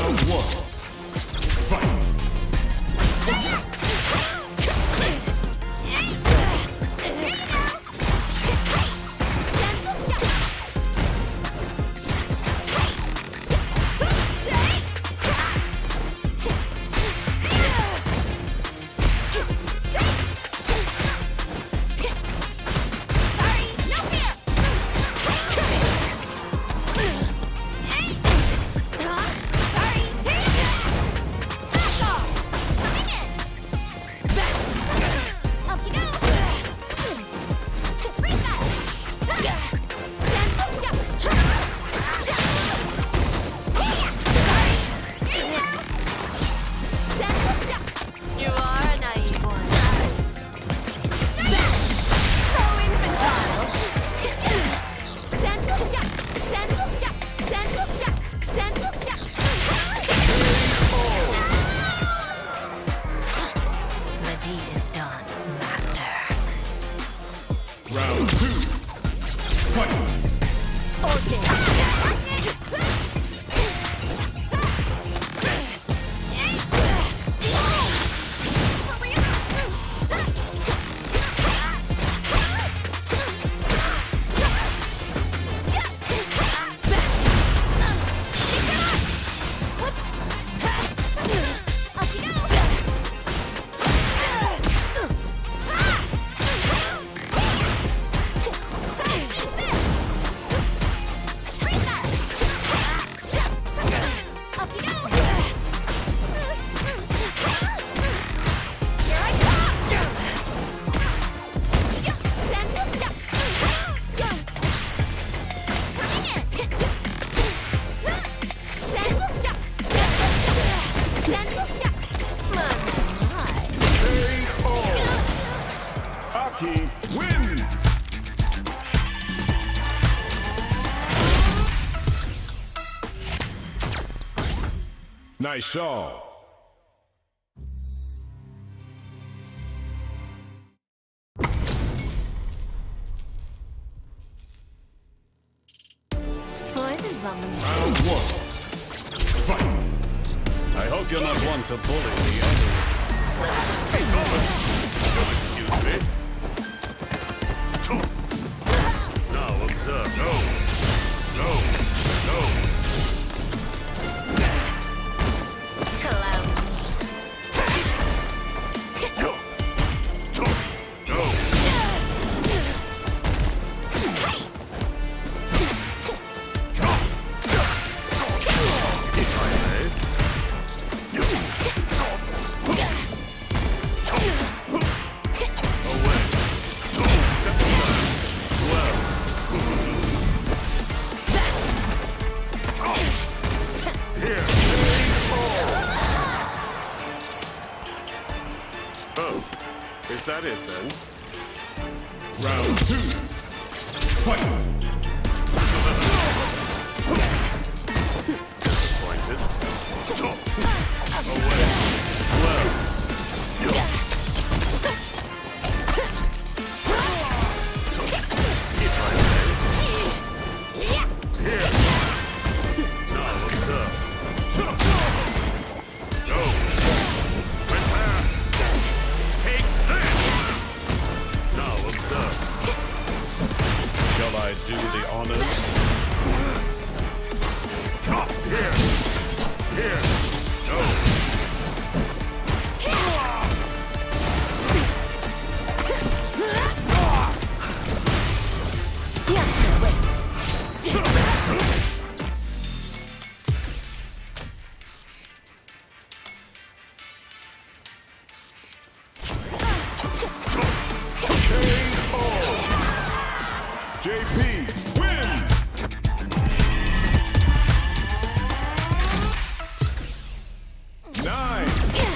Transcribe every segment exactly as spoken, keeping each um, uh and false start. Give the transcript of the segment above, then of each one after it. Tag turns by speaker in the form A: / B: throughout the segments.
A: Round one. Fight. Round two. Fight. Aki wins! Nice shot. Round one. Fight.
B: I hope you're not one to bully the others. Excuse me. Now observe. No. No. No. Is that it then?
A: Round two. Fight.
B: Disappointed. Away. Well. If I may. Here. Now observe. Go. Prepare. Take this. Now observe. Shall I do the honors? Here. Here. Go.
A: J P wins! Nine!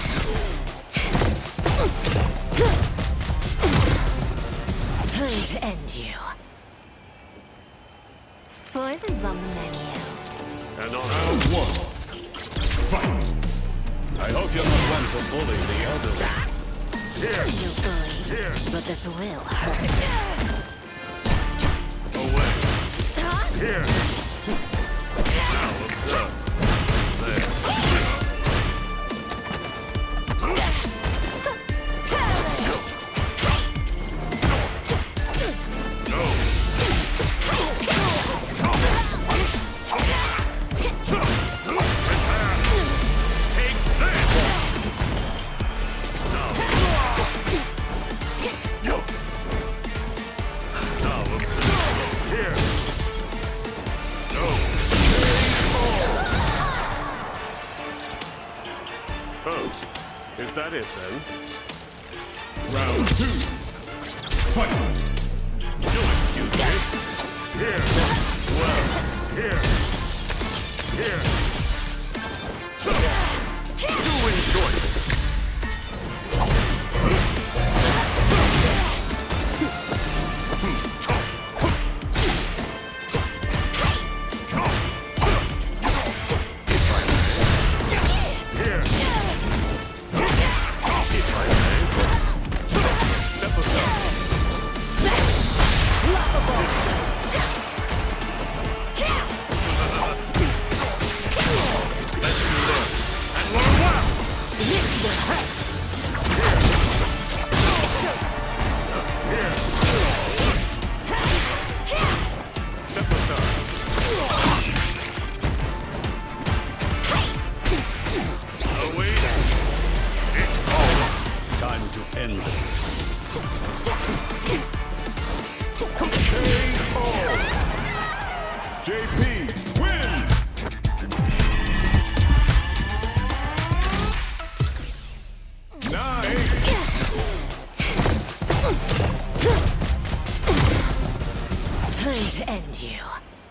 C: Time to end you. Poison's on the menu.
B: And on
A: Round one. Fight!
B: I hope you're not one to bully the others. Here.
C: You bully,
B: Here.
C: but this will hurt.
B: Away. Here. Now observe. There. that it then?
A: Round two. Fight.
B: You'll excuse me.
A: Here. Well. Here. Here.
B: Do enjoy this.
A: Here.
B: Step aside. Lesson learned. And learn well. Step aside. Await. It's all. Time to end this.
A: J P wins. Nine.
C: Time to end you.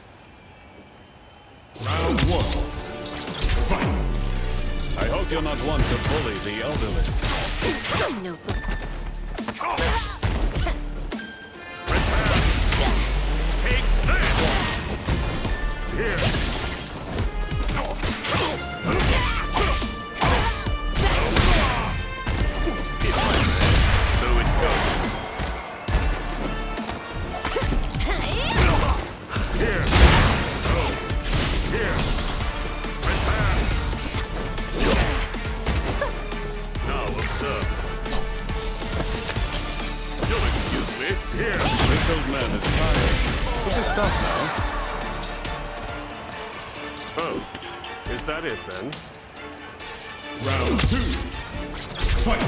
A: Round one. Fight.
B: I hope you're not one to bully the elderly.
C: No.
B: Take this!
A: Here.
B: So it goes.
A: Here. Here.
B: Now observe. You'll excuse me.
A: Here.
B: This old man is tired. Will we stop now? Oh, is that it then?
A: Round two. Fight.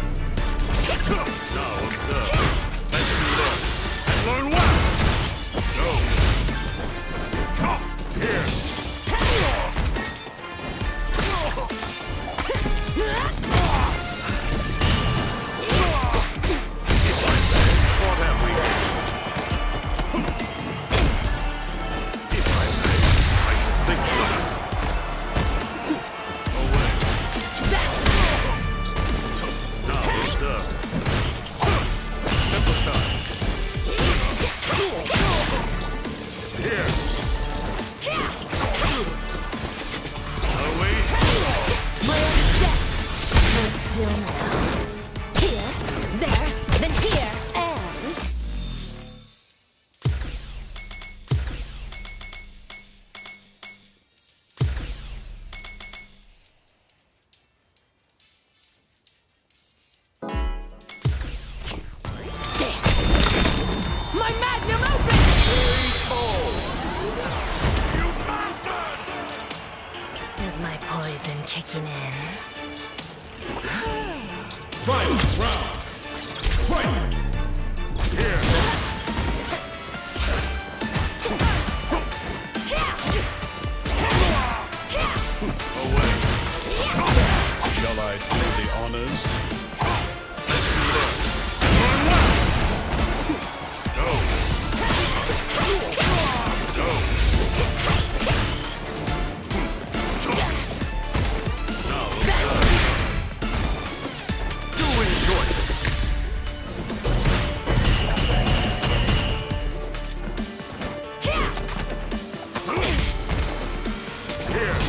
B: Now observe. Lesson learned. And learn well. Go.
A: Here.
B: What have we here? If I may, I should think about it. Away. Now observe. Step aside.
A: Here.
B: Away.
C: My own death. Hold still now. Here, there, then here, and... There. My magnum opus!
B: You bastard!
C: Is my poison kicking in?
A: Final round. Fight. Here.
B: Away. Shall I do the honors? Lesson learned. Learn well. Go. Go. Now observe. Do enjoy this.
A: Here.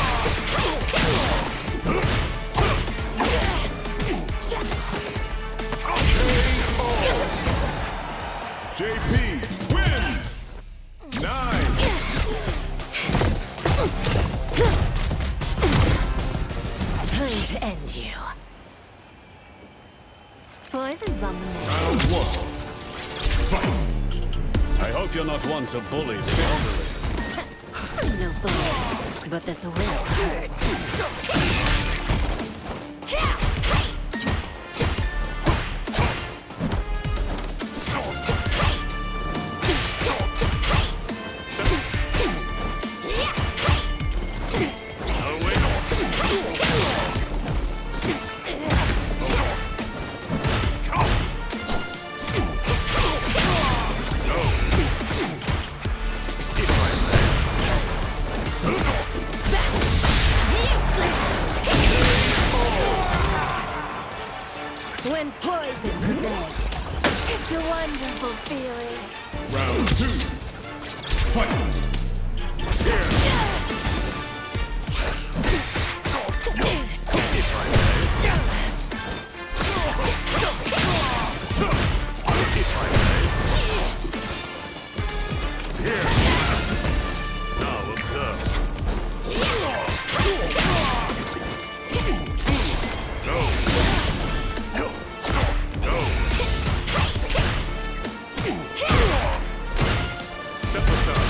A: J P wins. Nine.
C: Time to end you. Poison's on the menu.
A: Round one. Fight.
B: I hope you're not one to bully the elderly.
C: I'm no bully, but this will hurt.
B: Away.
C: wonderful feeling.
A: Round two. Fight. Here. Here.
B: Now observe. Go. Go. Go. Step aside.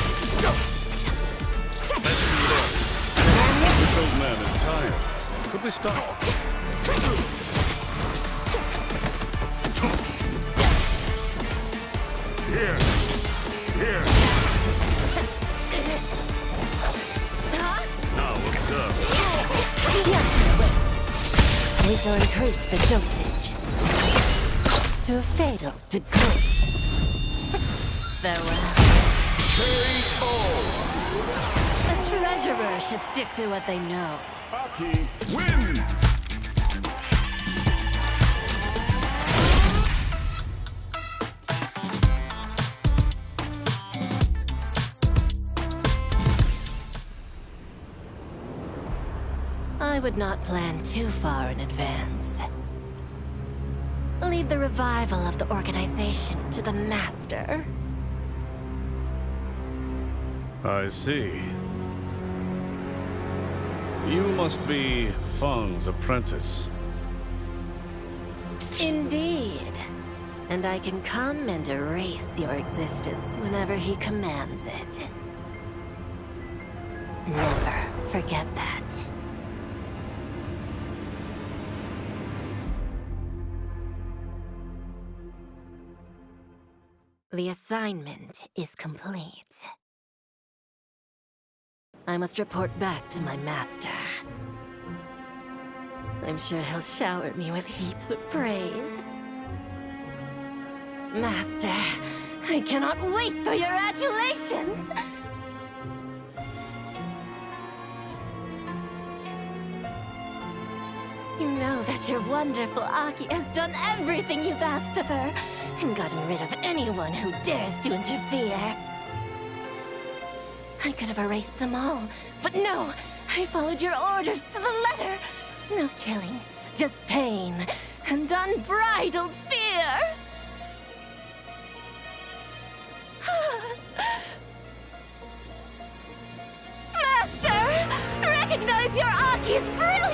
B: Let's reload. This old man is tired. Could we stop?
A: Here. Here.
B: Now observe.
C: We shall increase the dosage to a fatal degree. Farewell.
A: K O.
C: A treasurer should stick to what they know.
A: Aki wins.
C: I would not plan too far in advance. Leave the revival of the organization to the master.
B: I see. You must be Fang's apprentice.
C: Indeed. And I can come and erase your existence whenever he commands it. Never forget that. The assignment is complete. I must report back to my master. I'm sure he'll shower me with heaps of praise. Master, I cannot wait for your adulations! You know that your wonderful Aki has done everything you've asked of her, and gotten rid of anyone who dares to interfere. I could have erased them all, but no! I followed your orders to the letter! No killing, just pain, and unbridled fear! Master! Recognize your Aki's brilliance!